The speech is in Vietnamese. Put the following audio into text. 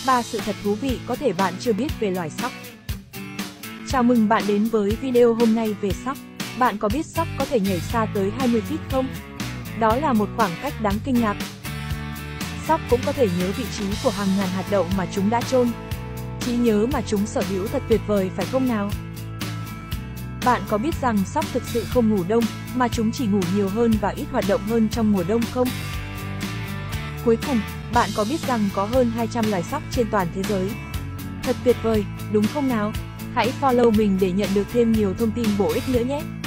3 sự thật thú vị có thể bạn chưa biết về loài sóc. Chào mừng bạn đến với video hôm nay về sóc. Bạn có biết sóc có thể nhảy xa tới 20 feet không? Đó là một khoảng cách đáng kinh ngạc. Sóc cũng có thể nhớ vị trí của hàng ngàn hạt đậu mà chúng đã chôn. Trí nhớ mà chúng sở hữu thật tuyệt vời phải không nào? Bạn có biết rằng sóc thực sự không ngủ đông, mà chúng chỉ ngủ nhiều hơn và ít hoạt động hơn trong mùa đông không? Cuối cùng, bạn có biết rằng có hơn 200 loài sóc trên toàn thế giới? Thật tuyệt vời, đúng không nào? Hãy follow mình để nhận được thêm nhiều thông tin bổ ích nữa nhé!